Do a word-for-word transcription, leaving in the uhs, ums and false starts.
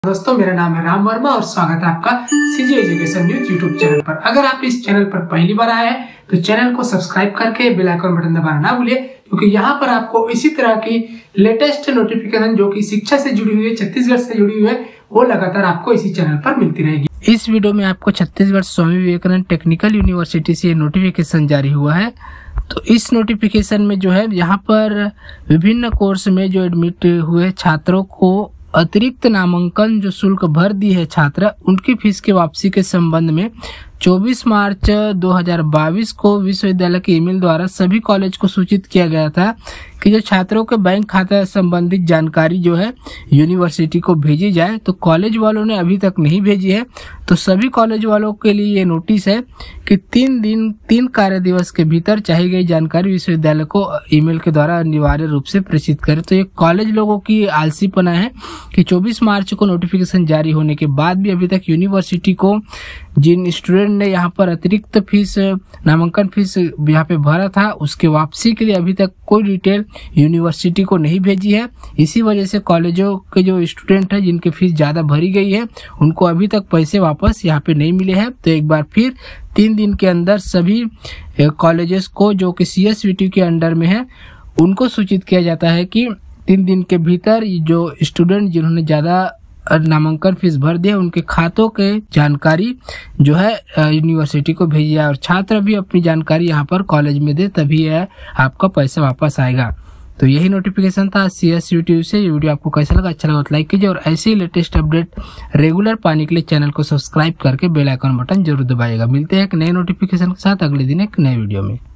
दोस्तों, मेरा नाम है राम वर्मा और स्वागत है आपका CG education news YouTube channel पर। अगर आप इस चैनल पर पहली बार आए हैं तो चैनल को सब्सक्राइब करके बेल आइकन बटन दबाना ना भूलिए, क्योंकि यहाँ पर आपको इसी तरह की लेटेस्ट नोटिफिकेशन जो कि शिक्षा से जुड़ी हुई है, छत्तीसगढ़ से जुड़ी हुई है, वो लगातार आपको इसी चैनल पर मिलती रहेगी। इस वीडियो में आपको छत्तीसगढ़ स्वामी विवेकानंद टेक्निकल यूनिवर्सिटी से नोटिफिकेशन जारी हुआ है। तो इस नोटिफिकेशन में जो है यहाँ पर विभिन्न कोर्स में जो एडमिट हुए छात्रों को अतिरिक्त नामांकन जो शुल्क भर दी है छात्र, उनकी फीस की वापसी के संबंध में चौबीस मार्च दो हज़ार बाईस को विश्वविद्यालय के ईमेल द्वारा सभी कॉलेज को सूचित किया गया था कि जो छात्रों के बैंक खाता संबंधित जानकारी जो है यूनिवर्सिटी को भेजी जाए। तो कॉलेज वालों ने अभी तक नहीं भेजी है। तो सभी कॉलेज वालों के लिए ये नोटिस है कि तीन दिन तीन कार्य दिवस के भीतर चाहिए गई जानकारी विश्वविद्यालय को ईमेल के द्वारा अनिवार्य रूप से प्रेषित करें। तो ये कॉलेज लोगों की आलसीपना है कि चौबीस मार्च को नोटिफिकेशन जारी होने के बाद भी अभी तक यूनिवर्सिटी को जिन स्टूडेंट ने यहाँ पर अतिरिक्त फीस नामांकन फीस यहाँ पे भरा था, उसके वापसी के लिए अभी तक कोई डिटेल यूनिवर्सिटी को नहीं भेजी है। इसी वजह से कॉलेजों के जो स्टूडेंट है जिनकी फीस ज्यादा भरी गई है, उनको अभी तक पैसे वापस यहाँ पे नहीं मिले हैं। तो एक बार फिर तीन दिन के अंदर सभी कॉलेजेस को जो कि सी एस वी टी के अंडर में है, उनको सूचित किया जाता है कि तीन दिन के भीतर जो स्टूडेंट जिन्होंने ज्यादा नामांकन फीस भर दिया, उनके खातों के जानकारी जो है यूनिवर्सिटी को भेजी जाए और छात्र भी अपनी जानकारी यहाँ पर कॉलेज में दे, तभी है आपका पैसा वापस आएगा। तो यही नोटिफिकेशन था सी एस यू टी से। ये वीडियो आपको कैसा लगा? अच्छा लगा तो लाइक कीजिए और ऐसे ही लेटेस्ट अपडेट रेगुलर पाने के लिए चैनल को सब्सक्राइब करके बेल आइकन बटन जरूर दबाइएगा। मिलते हैं एक नए नोटिफिकेशन के साथ अगले दिन एक नए वीडियो में।